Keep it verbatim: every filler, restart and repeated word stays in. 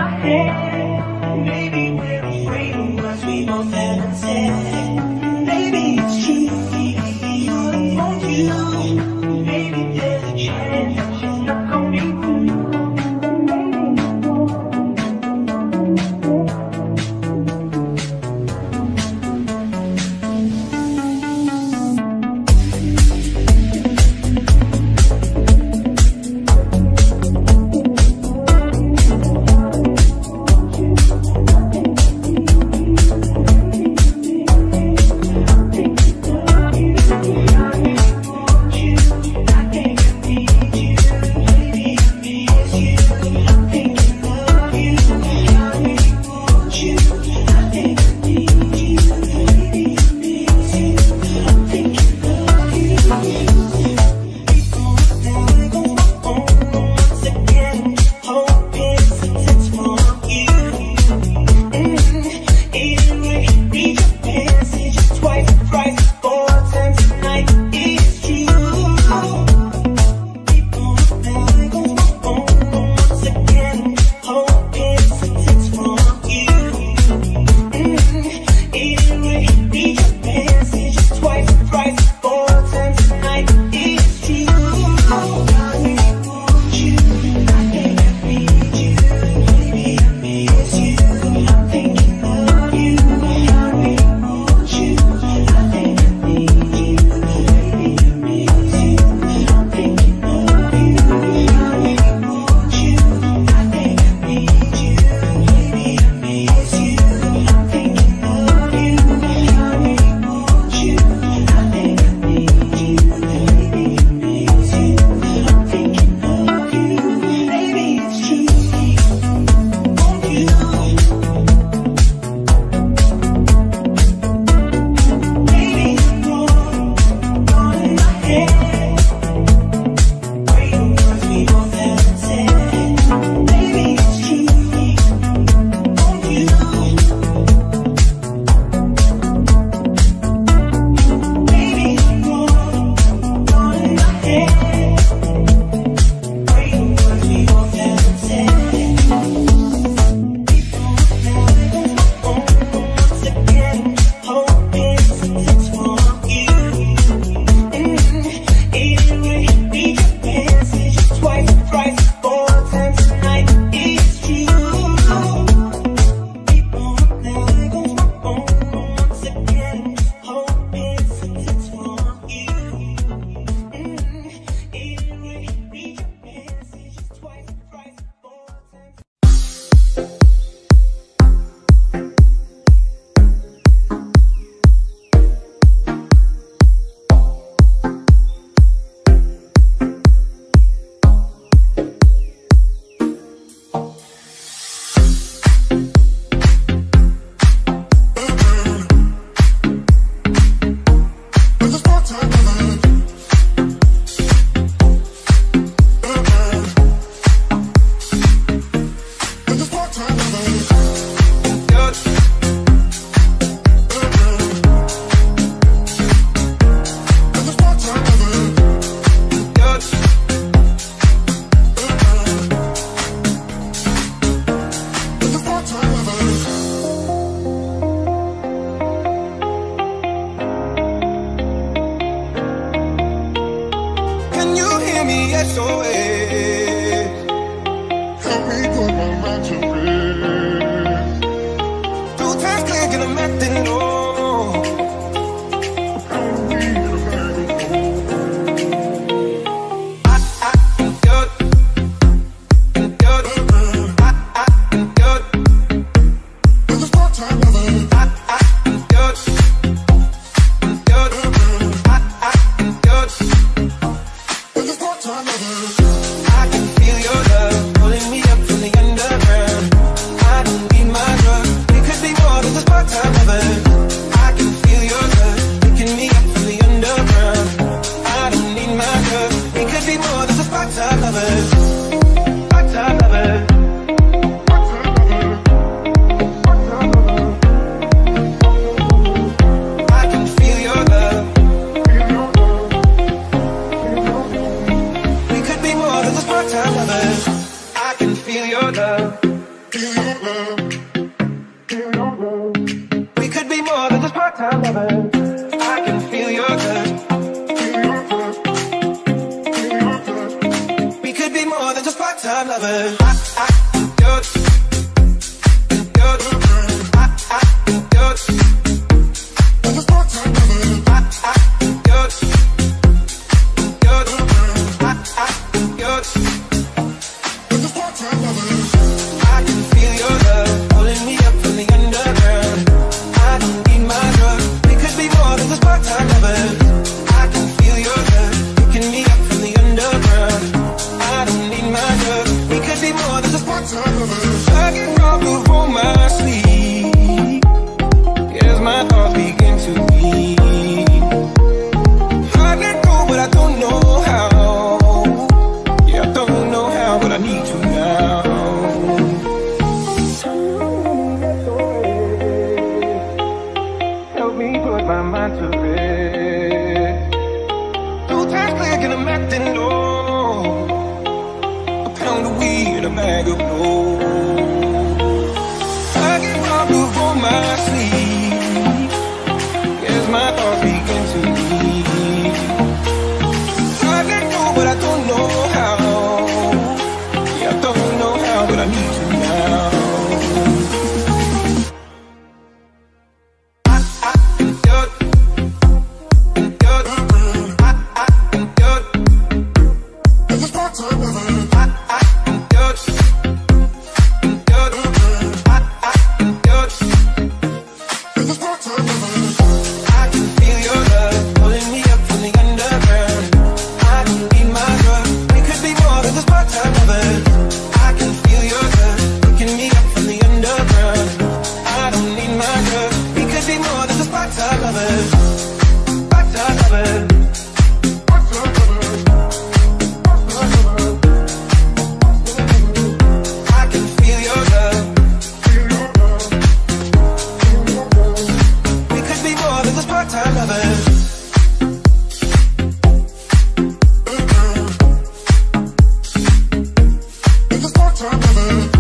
Time We could be more than just part-time lovers. I can feel your touch. We could be more than just part-time lovers. I, I, you're, you're, I, I, you're, just part-time lovers. I, I, you're, you're, I, I, you're, just part-time lovers. I can feel your love pulling me up from the underground. I don't need my drug. We could be more than just part-time lovers. I can feel your love picking me up from the underground. I don't need my drug. We could be more than just part-time lovers. I get robbed of all my sleep as my thoughts begin to bleed. I let go, but I don't know how. Yeah, I don't know how, but I need to now. Help me put my mind to rest. Two times click and I'm acting low. A pound of weed and a bag of gold. I get robbed of all my sleep as my thoughts begin to leave. I let go, but I don't know how. Yeah, I don't know how, but I need to now. Time